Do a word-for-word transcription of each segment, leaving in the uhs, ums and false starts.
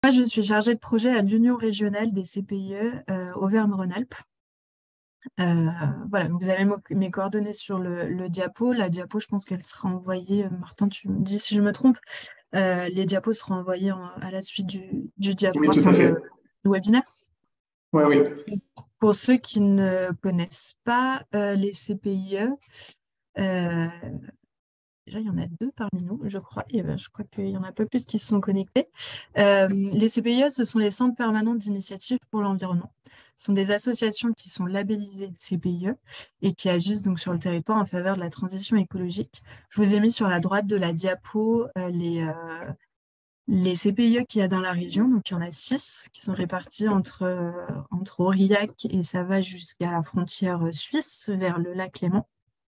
Moi, je suis chargée de projet à l'Union régionale des C P I E euh, Auvergne-Rhône-Alpes. Euh, voilà, donc vous avez mo- mes coordonnées sur le, le diapo. La diapo, je pense qu'elle sera envoyée. euh, Martin, tu me dis si je me trompe. Euh, les diapos seront envoyés en- à la suite du, du diapo, Oui, tout enfin à le, fait. le webinaire. Oui, oui. Pour ceux qui ne connaissent pas euh, les C P I E, euh, déjà, il y en a deux parmi nous, je crois. Et, euh, je crois qu'il y en a un peu plus qui se sont connectés. Euh, les C P I E, ce sont les centres permanents d'initiative pour l'environnement. Ce sont des associations qui sont labellisées C P I E et qui agissent donc sur le territoire en faveur de la transition écologique. Je vous ai mis sur la droite de la diapo euh, les, euh, les C P I E qu'il y a dans la région. Donc, il y en a six qui sont répartis entre, euh, entre Aurillac et ça va jusqu'à la frontière suisse, vers le lac Léman.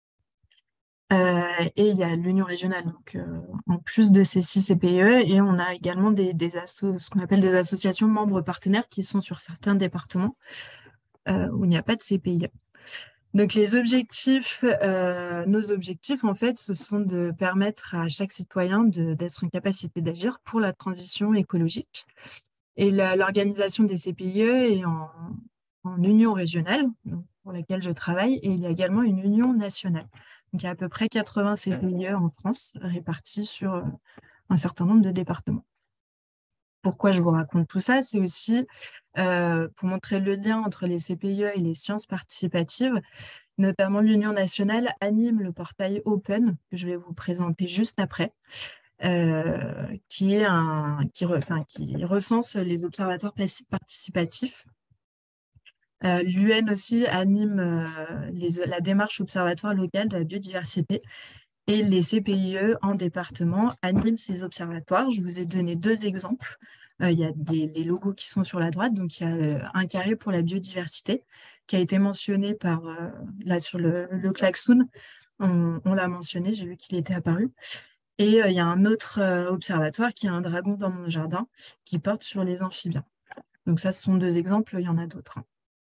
Euh, et il y a l'Union régionale, donc euh, en plus de ces six C P I E, et on a également des, des assos, ce qu'on appelle des associations membres partenaires qui sont sur certains départements euh, où il n'y a pas de C P I E. Donc les objectifs, euh, nos objectifs en fait, ce sont de permettre à chaque citoyen de- d'être en capacité d'agir pour la transition écologique. Et la- l'organisation des C P I E est en, en union régionale, donc, pour laquelle je travaille, et il y a également une union nationale. Donc, il y a à peu près quatre-vingts C P I E en France, répartis sur euh, un certain nombre de départements. Pourquoi je vous raconte tout ça? C'est aussi euh, pour montrer le lien entre les C P I E et les sciences participatives. Notamment, l'Union nationale anime le portail Open, que je vais vous présenter juste après, euh, qui est un, qui, re- enfin, qui recense les observatoires paci- participatifs. Euh, L'U N aussi anime euh, les- la démarche observatoire locale de la biodiversité et les C P I E en département animent ces observatoires. Je vous ai donné deux exemples. Euh, il y a des, les logos qui sont sur la droite, donc il y a euh, un carré pour la biodiversité qui a été mentionné par, euh, là sur le, le klaxon, on, on l'a mentionné, j'ai vu qu'il était apparu. Et euh, il y a un autre euh, observatoire qui a un dragon dans mon jardin qui porte sur les amphibiens. Donc ça, ce sont deux exemples, il y en a d'autres.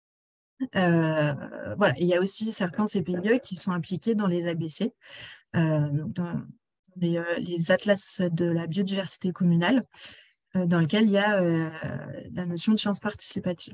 Euh, voilà. Et il y a aussi certains C P I E qui sont impliqués dans les A B C, euh, donc dans les, euh, les atlas de la biodiversité communale, euh, dans lequel il y a euh, la notion de science participative.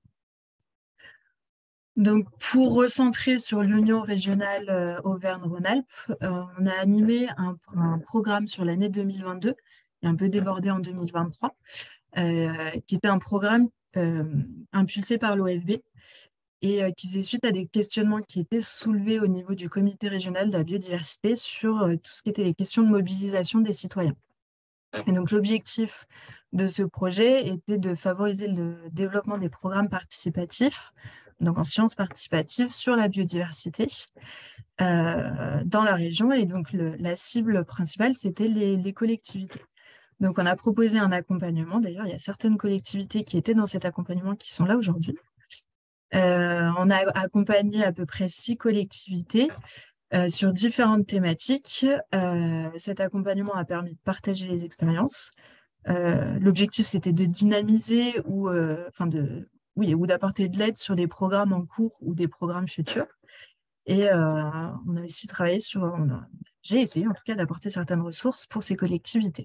Donc, pour recentrer sur l'Union régionale euh, Auvergne-Rhône-Alpes, euh, on a animé un, un programme sur l'année deux mille vingt-deux, et un peu débordé en deux mille vingt-trois, euh, qui était un programme euh, impulsé par l'O F B et euh, qui faisait suite à des questionnements qui étaient soulevés au niveau du comité régional de la biodiversité sur euh, tout ce qui était les questions de mobilisation des citoyens. Et donc, l'objectif de ce projet était de favoriser le développement des programmes participatifs, donc en sciences participatives, sur la biodiversité euh, dans la région. Et donc, le- la cible principale, c'était les, les collectivités. Donc, on a proposé un accompagnement. D'ailleurs, il y a certaines collectivités qui étaient dans cet accompagnement qui sont là aujourd'hui. Euh, on a accompagné à peu près six collectivités euh, sur différentes thématiques. Euh, cet accompagnement a permis de partager les expériences. Euh, l'objectif, c'était de dynamiser ou, euh, enfin de, oui, ou d'apporter de l'aide sur des programmes en cours ou des programmes futurs. Et euh, on a aussi travaillé sur, on a- j'ai essayé en tout cas d'apporter certaines ressources pour ces collectivités.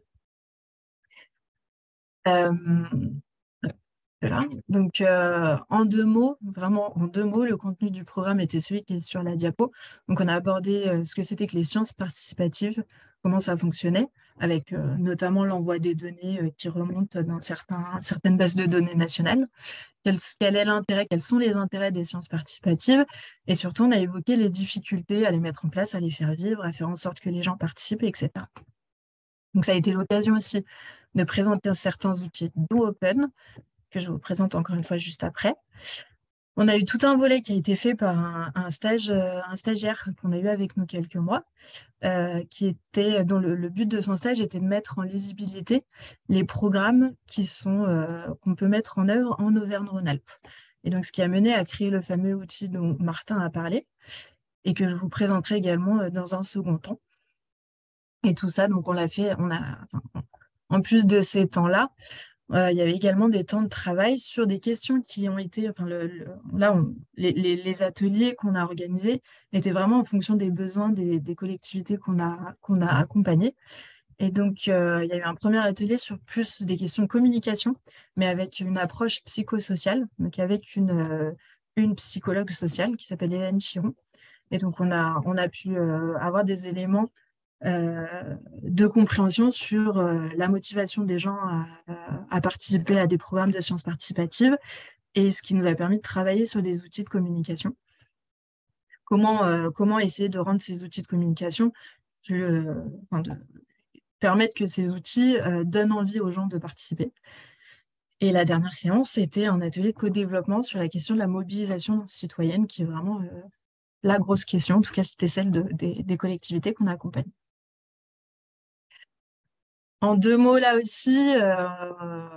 Euh, voilà. Donc, euh, en deux mots, vraiment en deux mots, le contenu du programme était celui qui est sur la diapo. Donc, on a abordé euh, ce que c'était que les sciences participatives, comment ça fonctionnait, avec euh, notamment l'envoi des données euh, qui remontent dans certains, certaines bases de données nationales. Quel, quel est l'intérêt, quels sont les intérêts des sciences participatives? Et surtout, on a évoqué les difficultés à les mettre en place, à les faire vivre, à faire en sorte que les gens participent, et cetera. Donc, ça a été l'occasion aussi de présenter certains outils d'O Open, que je vous présente encore une fois juste après. On a eu tout un volet qui a été fait par un, un stage, euh, un stagiaire qu'on a eu avec nous quelques mois, euh, qui était, dont le, le but de son stage était de mettre en lisibilité les programmes qui sont, euh, qu'on peut mettre en œuvre en Auvergne-Rhône-Alpes. Et donc, ce qui a mené à créer le fameux outil dont Martin a parlé et que je vous présenterai également euh, dans un second temps. Et tout ça, donc on l'a fait, on a, enfin, en plus de ces temps-là, euh, il y avait également des temps de travail sur des questions qui ont été, enfin le, le- là, on- les, les- les ateliers qu'on a organisés étaient vraiment en fonction des besoins des, des collectivités qu'on a, qu'on a accompagnées. Et donc, euh, il y a eu un premier atelier sur plus des questions de communication, mais avec une approche psychosociale, donc avec une, euh, une psychologue sociale qui s'appelle Hélène Chiron. Et donc, on a, on a pu euh, avoir des éléments euh, de compréhension sur euh, la motivation des gens à, à participer à des programmes de sciences participatives et ce qui nous a permis de travailler sur des outils de communication. Comment, euh, comment essayer de rendre ces outils de communication plus, euh, enfin, de permettre que ces outils euh, donnent envie aux gens de participer. Et la dernière séance, c'était un atelier de co-développement sur la question de la mobilisation citoyenne, qui est vraiment euh, la grosse question. En tout cas, c'était celle de, des, des collectivités qu'on accompagne. En deux mots, là aussi, euh,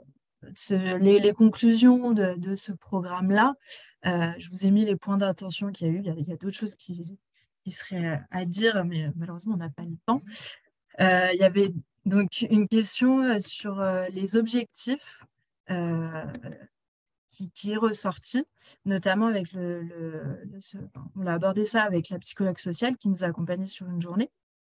les, les conclusions de, de ce programme-là, euh, je vous ai mis les points d'attention qu'il y a eu. Il y a, il y a d'autres choses qui, qui seraient à dire, mais malheureusement, on n'a pas le temps. Euh, il y avait donc une question sur euh, les objectifs euh, qui, qui est ressortie, notamment avec le, le, le ce, on a abordé ça avec la psychologue sociale qui nous a accompagnés sur une journée.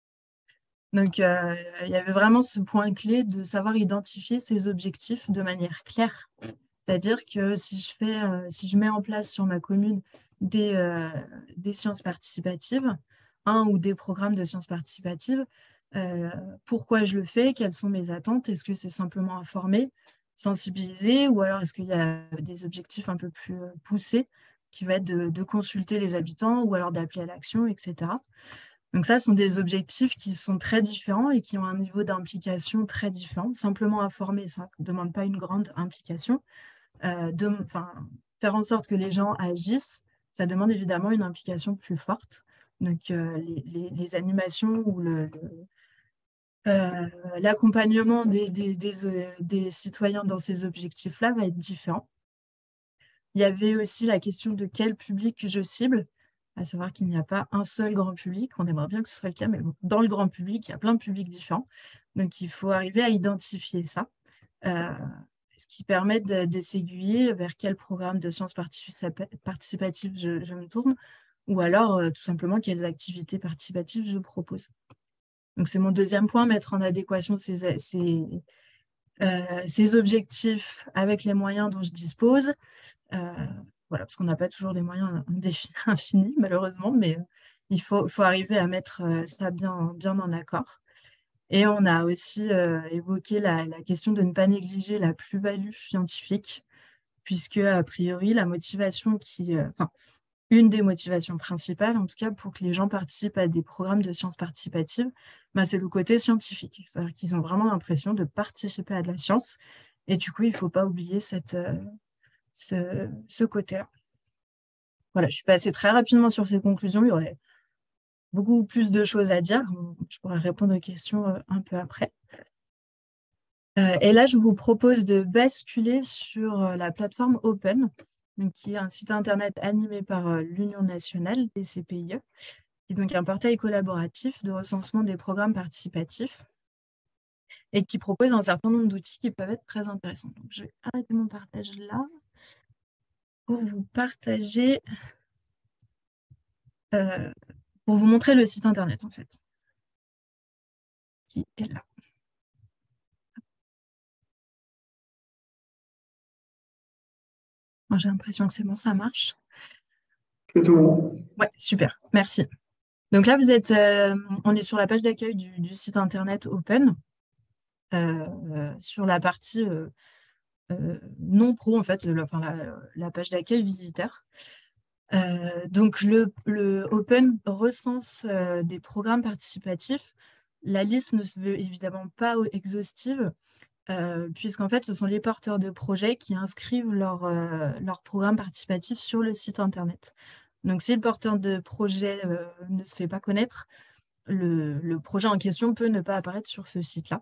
Donc, euh, il y avait vraiment ce point clé de savoir identifier ses objectifs de manière claire. C'est-à-dire que si je fais, euh, si je mets en place sur ma commune des, euh, des sciences participatives, un ou des programmes de sciences participatives, euh, pourquoi je le fais, quelles sont mes attentes, est-ce que c'est simplement informer, sensibiliser, ou alors est-ce qu'il y a des objectifs un peu plus euh, poussés qui va être de, de consulter les habitants ou alors d'appeler à l'action, et cetera. Donc ça, ce sont des objectifs qui sont très différents et qui ont un niveau d'implication très différent. Simplement informer, ça ne demande pas une grande implication. Euh, de, faire en sorte que les gens agissent, ça demande évidemment une implication plus forte. Donc euh, les, les, les, animations ou le, le, euh, l'accompagnement des, des, des, euh, des citoyens dans ces objectifs-là va être différent. Il y avait aussi la question de quel public je cible, à savoir qu'il n'y a pas un seul grand public. On aimerait bien que ce soit le cas, mais bon, dans le grand public, il y a plein de publics différents. Donc, il faut arriver à identifier ça, euh, ce qui permet de, de s'aiguiller vers quel programme de sciences participatives je, je me tourne, ou alors euh, tout simplement quelles activités participatives je propose. Donc, c'est mon deuxième point, mettre en adéquation ces, ces, euh, ces objectifs avec les moyens dont je dispose. Euh, voilà, parce qu'on n'a pas toujours des moyens infinis, malheureusement, mais il faut, faut arriver à mettre ça bien, bien en accord. Et on a aussi euh, évoqué la, la question de ne pas négliger la plus-value scientifique, puisque, a priori, la motivation qui, euh, enfin, une des motivations principales, en tout cas, pour que les gens participent à des programmes de sciences participatives, bah, c'est le côté scientifique. C'est-à-dire qu'ils ont vraiment l'impression de participer à de la science. Et du coup, il ne faut pas oublier cette, euh, ce, ce côté-là. Voilà, je suis passée très rapidement sur ces conclusions. Il y aurait beaucoup plus de choses à dire. Je pourrais répondre aux questions un peu après. Euh, et là, je vous propose de basculer sur la plateforme Open, donc qui est un site internet animé par l'Union nationale des C P I E, qui est donc un portail collaboratif de recensement des programmes participatifs et qui propose un certain nombre d'outils qui peuvent être très intéressants. Donc, je vais arrêter mon partage là pour vous partager, euh, pour vous montrer le site internet en fait, qui est là. J'ai l'impression que c'est bon, ça marche. C'est tout bon. Ouais, super, merci. Donc là, vous êtes, euh, on est sur la page d'accueil du, du site internet Open, euh, euh, sur la partie euh, euh, non pro, en fait, la, enfin, la, la page d'accueil visiteur. Euh, donc le, le Open recense euh, des programmes participatifs. La liste ne se veut évidemment pas exhaustive, euh, puisqu'en fait, ce sont les porteurs de projets qui inscrivent leur, euh, leur programme participatif sur le site internet. Donc, si le porteur de projet euh, ne se fait pas connaître, le, le projet en question peut ne pas apparaître sur ce site-là.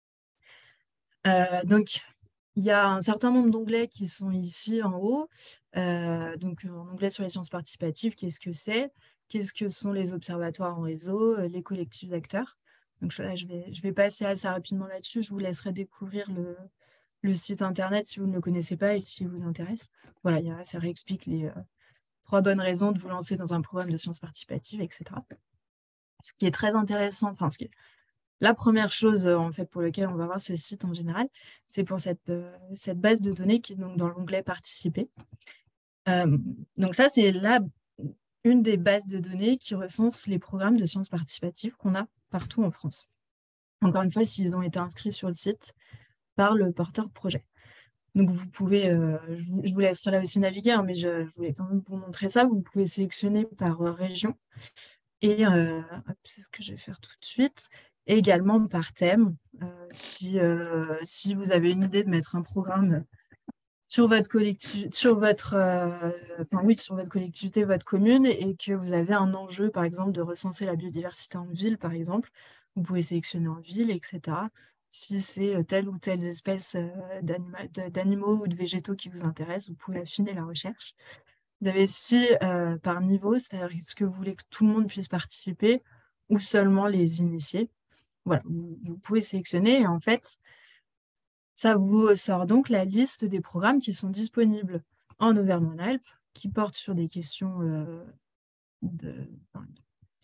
Euh, donc, il y a un certain nombre d'onglets qui sont ici en haut. Euh, donc, un onglet sur les sciences participatives, qu'est-ce que c'est? Qu'est-ce que sont les observatoires en réseau, les collectifs d'acteurs? Donc, là, je vais, je vais passer assez rapidement là-dessus. Je vous laisserai découvrir le, le site internet si vous ne le connaissez pas et si vous intéresse. Voilà, il y a, ça réexplique les euh, trois bonnes raisons de vous lancer dans un programme de sciences participatives, et cetera. Ce qui est très intéressant, enfin, ce qui est la première chose en fait, pour laquelle on va voir ce site en général, c'est pour cette, euh, cette base de données qui est donc dans l'onglet Participer. Euh, donc ça, c'est là une des bases de données qui recense les programmes de sciences participatives qu'on a partout en France. Encore une fois, s'ils ont été inscrits sur le site par le porteur projet. Donc vous pouvez, euh, je, vous, je vous laisserai là aussi naviguer, hein, mais je, je voulais quand même vous montrer ça. Vous pouvez sélectionner par euh, région et euh, c'est ce que je vais faire tout de suite. Et également par thème. Euh, si, euh, si vous avez une idée de mettre un programme sur votre collectivité, sur votre, euh, enfin oui, sur votre collectivité, votre commune, et que vous avez un enjeu, par exemple, de recenser la biodiversité en ville, par exemple, vous pouvez sélectionner en ville, et cetera. Si c'est telle ou telle espèce euh, d'animaux ou de végétaux qui vous intéressent, vous pouvez affiner la recherche. Vous avez aussi euh, par niveau, c'est-à-dire est-ce que vous voulez que tout le monde puisse participer ou seulement les initiés. Voilà, vous, vous pouvez sélectionner et en fait, ça vous sort donc la liste des programmes qui sont disponibles en Auvergne-Rhône-Alpes, qui portent sur des questions euh, de, enfin, de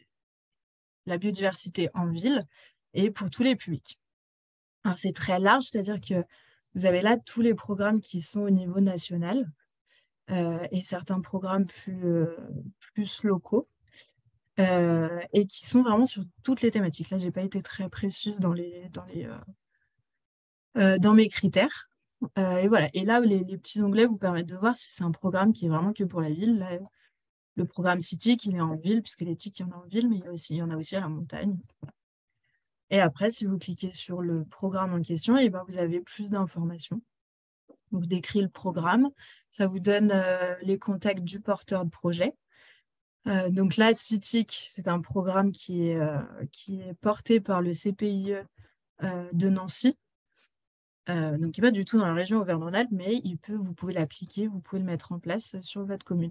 la biodiversité en ville et pour tous les publics. Alors c'est très large, c'est-à-dire que vous avez là tous les programmes qui sont au niveau national euh, et certains programmes plus, euh, plus locaux euh, et qui sont vraiment sur toutes les thématiques. Là, je n'ai pas été très précise dans, les, dans, les, euh, euh, dans mes critères. Euh, et voilà. Et là, les, les petits onglets vous permettent de voir si c'est un programme qui est vraiment que pour la ville. Là, le programme CITIC, il est en ville, puisque l'éthique, il y en a en ville, mais il y, a aussi, il y en a aussi à la montagne. Et après, si vous cliquez sur le programme en question, et ben, vous avez plus d'informations. On vous décrit le programme. Ça vous donne euh, les contacts du porteur de projet. Euh, donc là, CITIC, c'est un programme qui est, euh, qui est porté par le C P I E euh, de Nancy. Euh, donc, il n'est pas du tout dans la région Auvergne-Rhône-Alpes, mais il peut, vous pouvez l'appliquer, vous pouvez le mettre en place sur votre commune.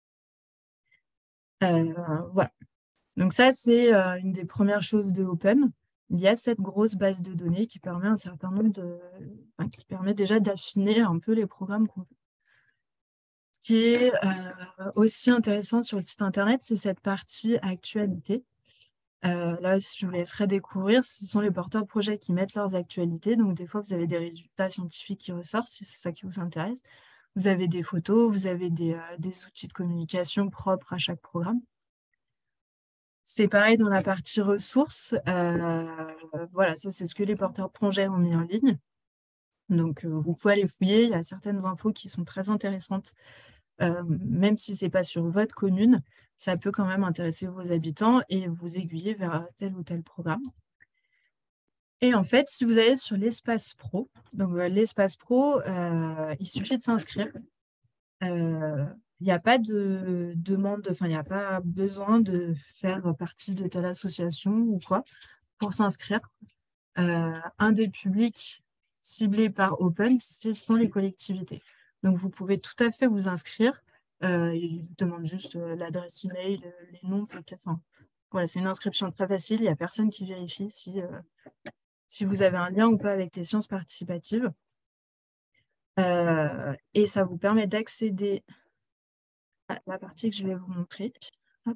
Euh, voilà. Donc ça, c'est euh, une des premières choses de Open. Il y a cette grosse base de données qui permet un certain nombre de, enfin, qui permet déjà d'affiner un peu les programmes qu'on fait. Ce qui est euh, aussi intéressant sur le site internet, c'est cette partie actualité. Euh, là, je vous laisserai découvrir, ce sont les porteurs de projets qui mettent leurs actualités. Donc, des fois, vous avez des résultats scientifiques qui ressortent, si c'est ça qui vous intéresse. Vous avez des photos, vous avez des, euh, des outils de communication propres à chaque programme. C'est pareil dans la partie ressources. Euh, voilà, ça, c'est ce que les porteurs de projets ont mis en ligne. Donc, euh, vous pouvez aller fouiller. Il y a certaines infos qui sont très intéressantes. Euh, même si ce n'est pas sur votre commune, ça peut quand même intéresser vos habitants et vous aiguiller vers tel ou tel programme. Et en fait, si vous allez sur l'espace pro, donc euh, l'espace pro, euh, il suffit de s'inscrire. Euh, Il n'y a pas de demande, enfin, il n'y a pas besoin de faire partie de telle association ou quoi pour s'inscrire. Euh, un des publics ciblés par Open, ce sont les collectivités. Donc, vous pouvez tout à fait vous inscrire. Euh, il vous demande juste euh, l'adresse email, euh, les noms, peut-être. Enfin, voilà, c'est une inscription très facile. Il n'y a personne qui vérifie si, euh, si vous avez un lien ou pas avec les sciences participatives. Euh, et ça vous permet d'accéder à la partie que je vais vous montrer. Hop.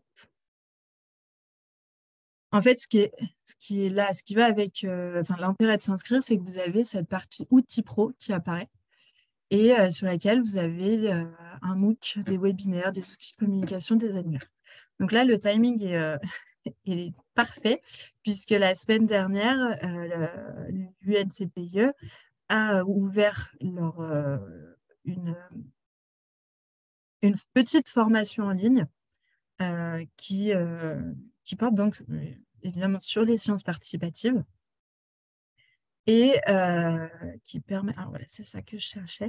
En fait, ce qui est, ce qui est là, ce qui va avec euh, enfin, l'intérêt de s'inscrire, c'est que vous avez cette partie outils pro qui apparaît et euh, sur laquelle vous avez euh, un MOOC, des webinaires, des outils de communication, des annuaires. Donc là, le timing est, euh, est parfait puisque la semaine dernière, euh, l'U N C P I E a ouvert leur, euh, une, une petite formation en ligne euh, qui, euh, qui porte donc évidemment sur les sciences participatives et euh, qui permet... Alors voilà, c'est ça que je cherchais.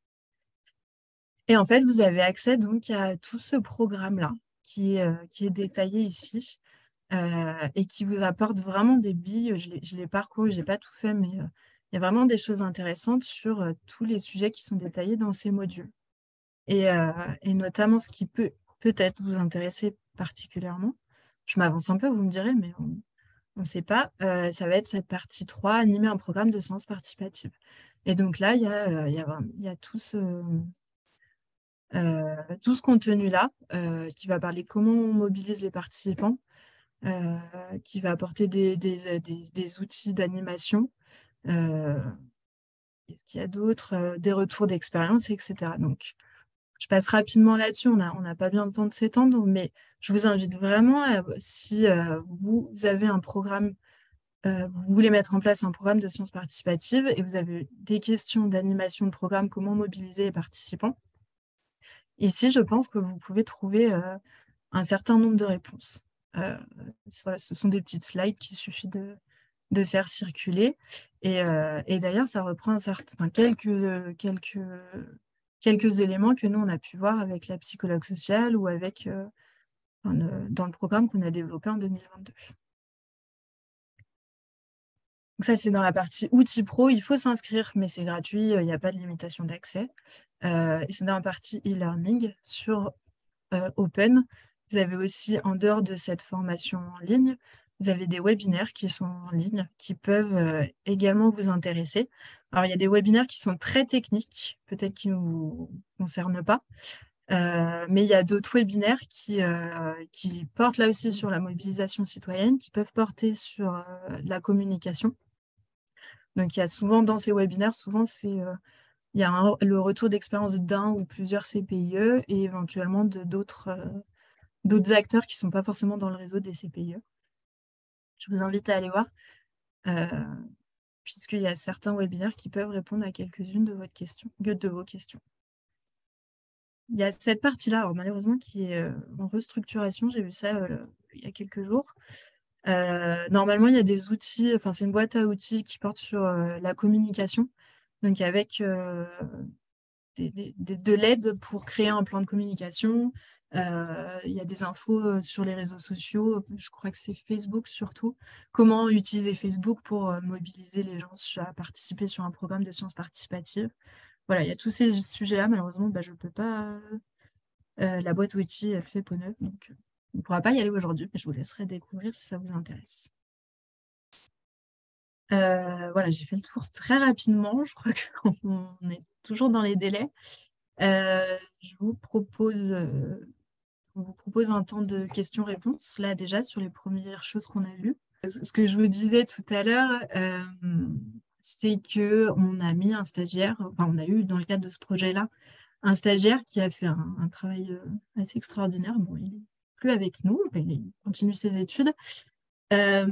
Et en fait, vous avez accès donc à tout ce programme-là qui, euh, qui est détaillé ici euh, et qui vous apporte vraiment des billes. Je l'ai parcouru, je n'ai pas tout fait, mais euh, il y a vraiment des choses intéressantes sur euh, tous les sujets qui sont détaillés dans ces modules. Et, euh, et notamment ce qui peut peut-être vous intéresser particulièrement. Je m'avance un peu, vous me direz, mais on ne sait pas. Euh, ça va être cette partie trois, animer un programme de sciences participatives. Et donc là, il y a, euh, il y a, il y a tout ce... Euh, tout ce contenu-là euh, qui va parler comment on mobilise les participants, euh, qui va apporter des, des, des, des outils d'animation. Euh, Qu'est-ce qu'il y a d'autre? Euh, Des retours d'expérience, et cetera. Donc, je passe rapidement là-dessus, on n'a on n'a pas bien le temps de s'étendre, mais je vous invite vraiment, à- si euh, vous avez un programme, euh, vous voulez mettre en place un programme de sciences participatives et vous avez des questions d'animation de programme, comment mobiliser les participants. Ici, je pense que vous pouvez trouver euh, un certain nombre de réponses. Euh, voilà, ce sont des petites slides qu'il suffit de, de faire circuler. Et, euh, et d'ailleurs, ça reprend un certain, enfin, quelques, quelques, quelques éléments que nous, on a pu voir avec la psychologue sociale ou avec, euh, enfin, le- dans le programme qu'on a développé en deux mille vingt-deux. Donc ça, c'est dans la partie outils pro. Il faut s'inscrire, mais c'est gratuit. Il n'y a pas de limitation d'accès. Euh, et c'est dans la partie e-learning sur euh, Open. Vous avez aussi, en dehors de cette formation en ligne, vous avez des webinaires qui sont en ligne, qui peuvent euh, également vous intéresser. Alors, il y a des webinaires qui sont très techniques, peut-être qui ne vous concernent pas, euh, mais il y a d'autres webinaires qui, euh, qui portent là aussi sur la mobilisation citoyenne, qui peuvent porter sur euh, la communication. Donc, il y a souvent dans ces webinaires, souvent, c'est... euh, il y a un- le retour d'expérience d'un ou plusieurs C P I E et éventuellement de d'autres euh, d'autres acteurs qui ne sont pas forcément dans le réseau des C P I E. Je vous invite à aller voir, euh, puisqu'il y a certains webinaires qui peuvent répondre à quelques-unes de, votre question, de vos questions. Il y a cette partie-là, alors malheureusement, qui est euh, en restructuration. J'ai vu ça euh, il y a quelques jours. Euh, normalement, il y a des outils, enfin, c'est une boîte à outils qui porte sur euh, la communication, donc avec euh, des, des, des, de l'aide pour créer un plan de communication. Euh, il y a des infos sur les réseaux sociaux, je crois que c'est Facebook surtout. Comment utiliser Facebook pour euh, mobiliser les gens à participer sur un programme de sciences participatives. Voilà, il y a tous ces sujets-là. Malheureusement, bah, je ne peux pas. Euh, la boîte outils, elle fait peau neuve, donc euh, on ne pourra pas y aller aujourd'hui, mais je vous laisserai découvrir si ça vous intéresse. Euh, voilà, j'ai fait le tour très rapidement. Je crois qu'on est toujours dans les délais. Euh, je vous propose, euh, on vous propose un temps de questions-réponses, là déjà, sur les premières choses qu'on a vues. Ce que je vous disais tout à l'heure, euh, c'est qu'on a mis un stagiaire, enfin on a eu dans le cadre de ce projet-là, un stagiaire qui a fait un, un travail euh, assez extraordinaire. Bon, il n'est plus avec nous, il continue ses études. Euh,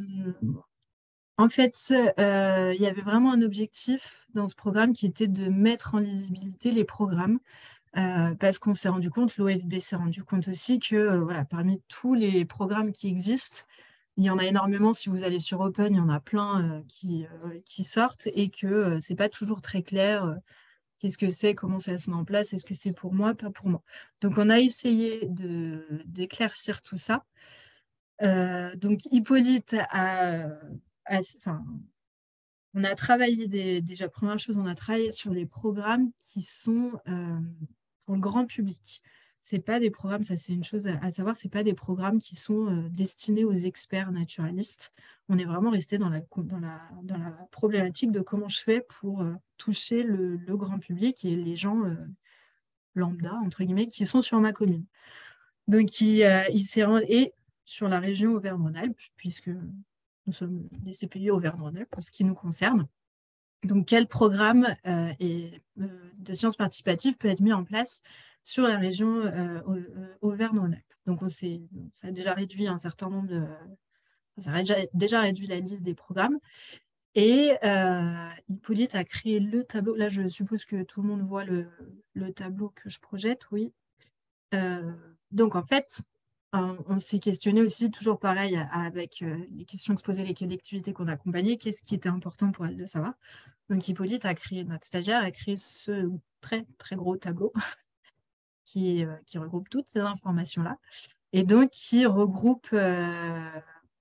En fait, euh, il y avait vraiment un objectif dans ce programme qui était de mettre en lisibilité les programmes. Euh, parce qu'on s'est rendu compte, l'O F B s'est rendu compte aussi que euh, voilà, parmi tous les programmes qui existent, il y en a énormément. Si vous allez sur Open, il y en a plein euh, qui, euh, qui sortent et que euh, ce n'est pas toujours très clair. Euh, qu'est-ce que c'est, comment ça se met en place, est-ce que c'est pour moi, pas pour moi. Donc, on a essayé de, d'éclaircir tout ça. Euh, donc, Hippolyte a, a, enfin, on a travaillé des, déjà, première chose, on a travaillé sur les programmes qui sont euh, pour le grand public. C'est pas des programmes, ça c'est une chose à, à savoir, c'est pas des programmes qui sont euh, destinés aux experts naturalistes. On est vraiment resté dans la, dans la, dans la problématique de comment je fais pour euh, toucher le, le grand public et les gens euh, lambda, entre guillemets, qui sont sur ma commune. Donc, il, euh, il s'est rendu, et sur la région Auvergne-Rhône-Alpes, puisque nous sommes des C P I Auvergne-Rhône-Alpes, pour ce qui nous concerne. Donc, quel programme euh, et, euh, de sciences participatives peut être mis en place sur la région euh, Auvergne-Rhône-Alpes? Donc, on s'est, ça a déjà réduit un certain nombre de... Ça a déjà, déjà réduit la liste des programmes. Et euh, Hippolyte a créé le tableau. Là, je suppose que tout le monde voit le, le tableau que je projette, oui. Euh, donc, en fait, on, on s'est questionné aussi, toujours pareil, avec euh, les questions que se posaient les collectivités qu'on accompagnait, qu'est-ce qui était important pour elles de savoir. Donc, Hippolyte a créé, notre stagiaire a créé ce très, très gros tableau qui, euh, qui regroupe toutes ces informations-là et donc qui regroupe euh,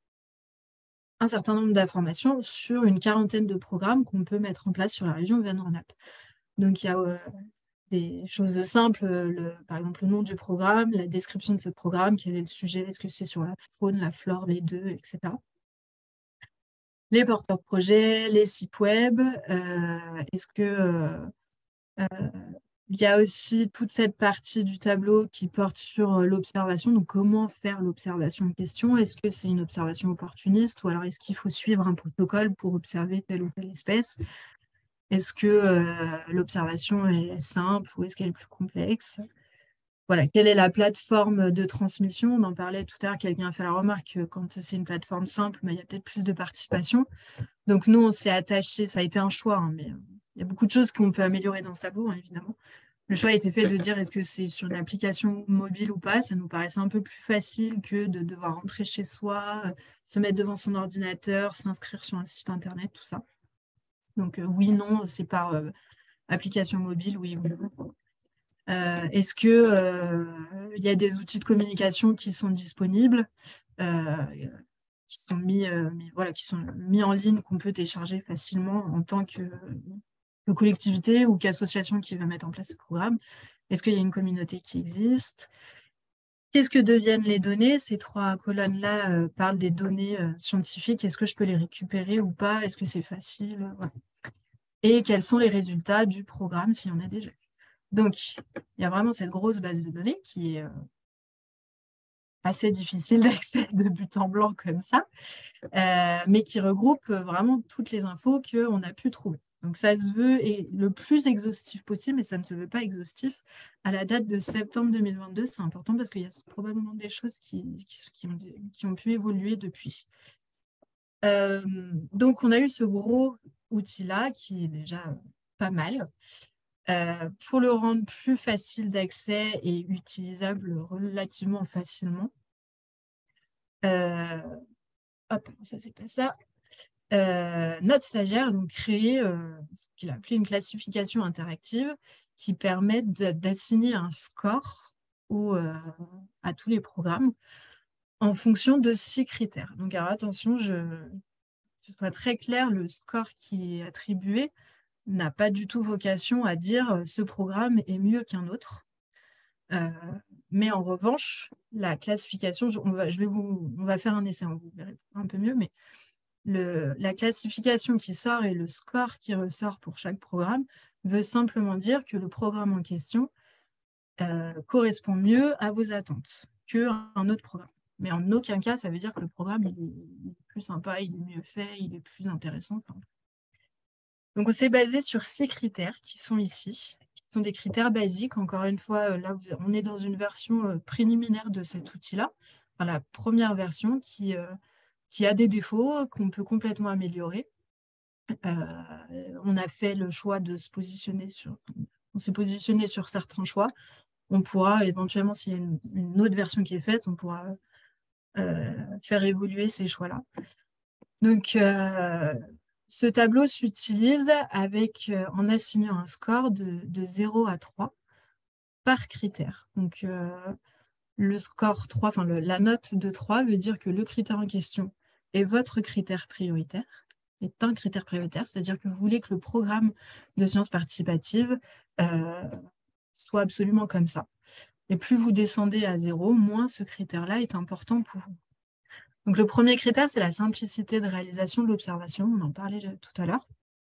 un certain nombre d'informations sur une quarantaine de programmes qu'on peut mettre en place sur la région Auvergne-Rhône-Alpes. Donc, il y a euh, des choses simples, le, par exemple le nom du programme, la description de ce programme, quel est le sujet, est-ce que c'est sur la faune, la flore, les deux, et cetera. Les porteurs de projets, les sites web, euh, est-ce que euh, Il y a aussi toute cette partie du tableau qui porte sur l'observation. Donc, comment faire l'observation en question? Est-ce que c'est une observation opportuniste ou alors est-ce qu'il faut suivre un protocole pour observer telle ou telle espèce? Est-ce que euh, l'observation est simple ou est-ce qu'elle est plus complexe? Voilà, quelle est la plateforme de transmission? On en parlait tout à l'heure, quelqu'un a fait la remarque que quand c'est une plateforme simple, mais il y a peut-être plus de participation. Donc, nous, on s'est attaché, ça a été un choix, hein, mais euh, il y a beaucoup de choses qu'on peut améliorer dans ce tableau, hein, évidemment. Le choix a été fait de dire est-ce que c'est sur une application mobile ou pas. Ça nous paraissait un peu plus facile que de devoir rentrer chez soi, euh, se mettre devant son ordinateur, s'inscrire sur un site internet, tout ça. Donc, euh, oui, non, c'est par euh, application mobile, oui, oui. Euh, est-ce que euh, il y a des outils de communication qui sont disponibles, euh, qui sont mis, euh, mis- voilà, qui sont mis en ligne, qu'on peut télécharger facilement en tant que, que collectivité ou qu'association qui va mettre en place ce programme? Est-ce qu'il y a une communauté qui existe? Qu'est-ce que deviennent les données? Ces trois colonnes-là euh, parlent des données euh, scientifiques. Est-ce que je peux les récupérer ou pas? Est-ce que c'est facile? Voilà. Et quels sont les résultats du programme s'il y en a déjà? Donc, il y a vraiment cette grosse base de données qui est euh, assez difficile d'accès de but en blanc comme ça, euh, mais qui regroupe vraiment toutes les infos qu'on a pu trouver. Donc, ça se veut et le plus exhaustif possible, mais ça ne se veut pas exhaustif. À la date de septembre deux mille vingt-deux, c'est important parce qu'il y a probablement des choses qui, qui, qui, ont, qui ont pu évoluer depuis. Euh, donc, on a eu ce gros outil-là qui est déjà pas mal. Euh, pour le rendre plus facile d'accès et utilisable relativement facilement. Euh, hop, ça c'est pas ça. Euh, notre stagiaire a donc créé euh, ce qu'il a appelé une classification interactive qui permet d'assigner un score au, euh, à tous les programmes en fonction de six critères. Donc alors attention, je, ce soit très clair, le score qui est attribué n'a pas du tout vocation à dire euh, ce programme est mieux qu'un autre. Euh, mais en revanche, la classification, je, on va, je vais vous, on va faire un essai, hein, vous verrez un peu mieux, mais le, la classification qui sort et le score qui ressort pour chaque programme veut simplement dire que le programme en question euh, correspond mieux à vos attentes qu'un autre programme. Mais en aucun cas, ça veut dire que le programme il est, il est plus sympa, il est mieux fait, il est plus intéressant. Donc, on s'est basé sur six critères qui sont ici, qui sont des critères basiques. Encore une fois, là, on est dans une version préliminaire de cet outil-là, enfin, la première version qui, euh, qui a des défauts qu'on peut complètement améliorer. Euh, on a fait le choix de se positionner sur... On s'est positionné sur certains choix. On pourra éventuellement, s'il y a une, une autre version qui est faite, on pourra euh, faire évoluer ces choix-là. Donc, euh, ce tableau s'utilise avec, euh, en assignant un score de, de zéro à trois par critère. Donc, euh, le score trois, enfin le, la note de trois veut dire que le critère en question est votre critère prioritaire, est un critère prioritaire, c'est-à-dire que vous voulez que le programme de sciences participatives euh, soit absolument comme ça. Et plus vous descendez à zéro, moins ce critère-là est important pour vous. Donc, le premier critère, c'est la simplicité de réalisation de l'observation. On en parlait tout à l'heure.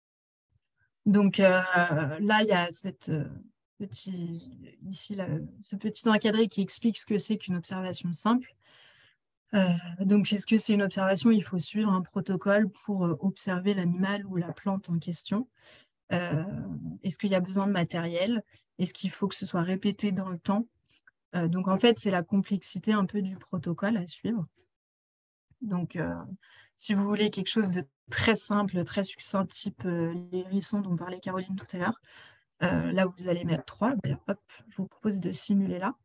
Donc, euh, là, il y a cette, euh, petit, ici, là, ce petit encadré qui explique ce que c'est qu'une observation simple. Euh, donc, est-ce que c'est une observation? Il faut suivre un protocole pour euh, observer l'animal ou la plante en question. Euh, est-ce qu'il y a besoin de matériel? Est-ce qu'il faut que ce soit répété dans le temps? Euh, donc, en fait, c'est la complexité un peu du protocole à suivre. Donc, euh, si vous voulez quelque chose de très simple, très succinct, type euh, les hérissons dont parlait Caroline tout à l'heure, euh, là, vous allez mettre trois. Hop, je vous propose de simuler là.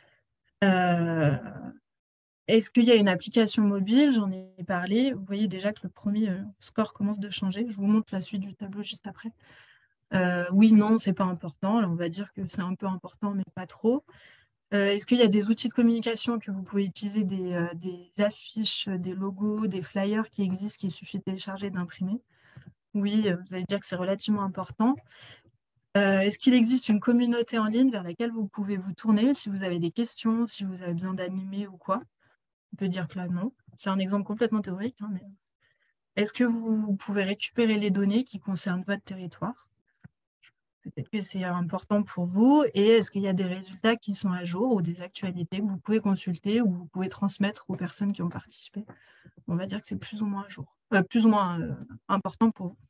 Euh, Est-ce qu'il y a une application mobile? J'en ai parlé. Vous voyez déjà que le premier euh, score commence de changer. Je vous montre la suite du tableau juste après. Euh, oui, non, c'est pas important. Alors, on va dire que c'est un peu important, mais pas trop. Euh, Est-ce qu'il y a des outils de communication que vous pouvez utiliser, des, euh, des affiches, des logos, des flyers qui existent, qu'il suffit de télécharger et d'imprimer? Oui, euh, vous allez dire que c'est relativement important. Euh, Est-ce qu'il existe une communauté en ligne vers laquelle vous pouvez vous tourner si vous avez des questions, si vous avez besoin d'animer ou quoi? On peut dire que là, non. C'est un exemple complètement théorique, hein, mais est-ce que vous pouvez récupérer les données qui concernent votre territoire? peut-être que c'est important pour vous. Et est-ce qu'il y a des résultats qui sont à jour ou des actualités que vous pouvez consulter ou vous pouvez transmettre aux personnes qui ont participé? On va dire que c'est plus ou moins à jour, euh, plus ou moins euh, important pour vous.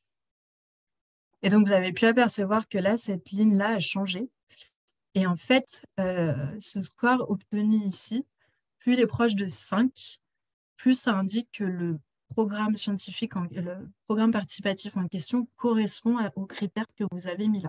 Et donc, vous avez pu apercevoir que là, cette ligne-là a changé. Et en fait, euh, ce score obtenu ici, plus il est proche de cinq, plus ça indique que le programme scientifique, en, le programme participatif en question correspond à, aux critères que vous avez mis là.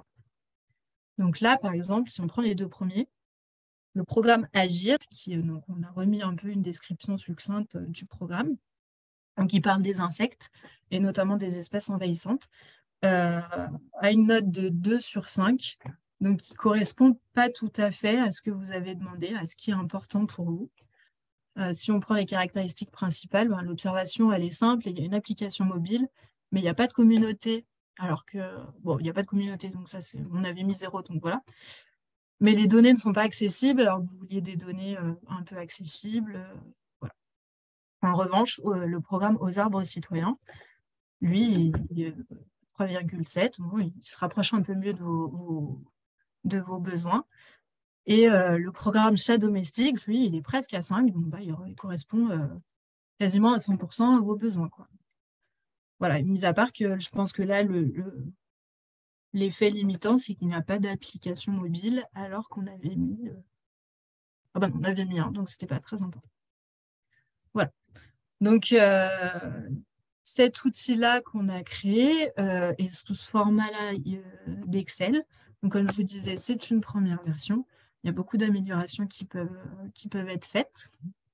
Donc là, par exemple, si on prend les deux premiers, le programme Agir, qui, donc on a remis un peu une description succincte du programme, donc il parle des insectes et notamment des espèces envahissantes, euh, a une note de deux sur cinq, donc qui ne correspond pas tout à fait à ce que vous avez demandé, à ce qui est important pour vous. Euh, si on prend les caractéristiques principales, ben, l'observation, elle est simple, il y a une application mobile, mais il n'y a pas de communauté, alors que, bon, il n'y a pas de communauté, donc ça, on avait mis zéro, donc voilà. Mais les données ne sont pas accessibles, alors que vous vouliez des données euh, un peu accessibles. Euh, voilà. En revanche, euh, le programme Aux arbres citoyens, lui, il, trois virgule sept, bon, il se rapproche un peu mieux de vos, vos, de vos besoins. Et euh, le programme Chat domestique, lui, il est presque à cinq, donc bah, il, il correspond euh, quasiment à cent pour cent à vos besoins, quoi. Voilà, mis à part que je pense que là, le, le, l'effet limitant, c'est qu'il n'y a pas d'application mobile, alors qu'on avait mis... Euh... Ah ben, on avait mis un, donc c'était pas très important. Voilà. Donc, euh, cet outil-là qu'on a créé euh, est sous ce format-là euh, d'Excel. Donc, comme je vous disais, c'est une première version. Il y a beaucoup d'améliorations qui peuvent, qui peuvent être faites.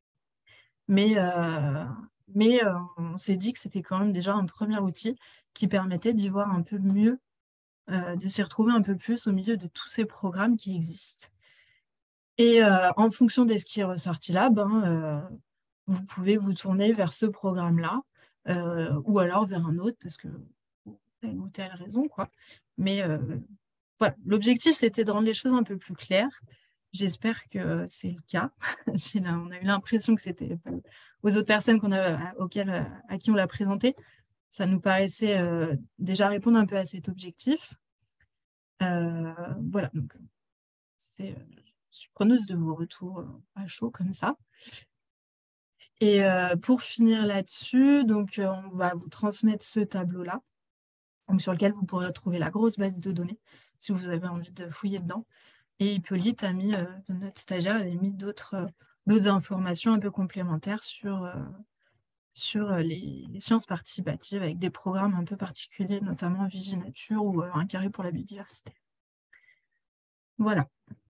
Mais, euh, mais euh, on s'est dit que c'était quand même déjà un premier outil qui permettait d'y voir un peu mieux, euh, de s'y retrouver un peu plus au milieu de tous ces programmes qui existent. Et euh, en fonction de ce qui est ressorti là, ben, euh, vous pouvez vous tourner vers ce programme-là euh, ou alors vers un autre parce que telle ou telle raison, quoi. Mais euh, voilà, l'objectif, c'était de rendre les choses un peu plus claires. J'espère que c'est le cas. On a eu l'impression que c'était aux autres personnes qu'on a, auxquelles, à qui on l'a présenté, ça nous paraissait euh, déjà répondre un peu à cet objectif. Euh, voilà, donc c'est, je suis preneuse de vos retours à chaud comme ça. Et euh, pour finir là-dessus, donc euh, on va vous transmettre ce tableau-là, donc sur lequel vous pourrez retrouver la grosse base de données si vous avez envie de fouiller dedans. Et Hippolyte a mis, euh, notre stagiaire avait mis d'autres euh, d'autres informations un peu complémentaires sur, euh, sur les, les sciences participatives avec des programmes un peu particuliers, notamment Viginature ou euh, un carré pour la biodiversité. Voilà.